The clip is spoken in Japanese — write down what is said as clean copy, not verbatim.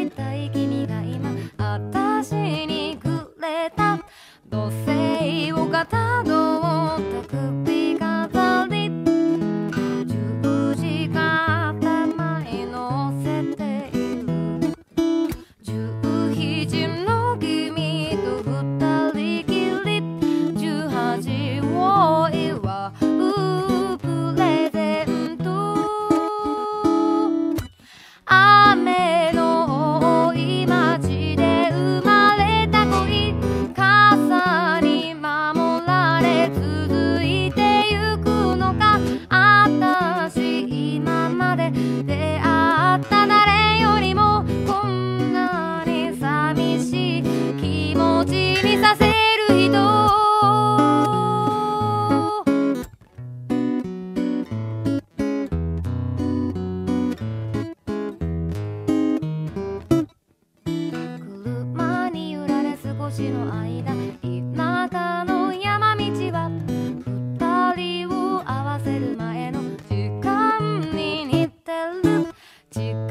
れたい君が今私にくれた土星をかたどった首飾り十字架頭に乗せている十七の君と二人きり18を祝うプレゼント雨の多い街で生まれた恋傘に守られ続いてゆくのか私今まで出会った誰よりもこんなに寂しい気持ちにさせる人車に揺られ少しの間田舎の山道は二人を合わせる前の時間に似てる時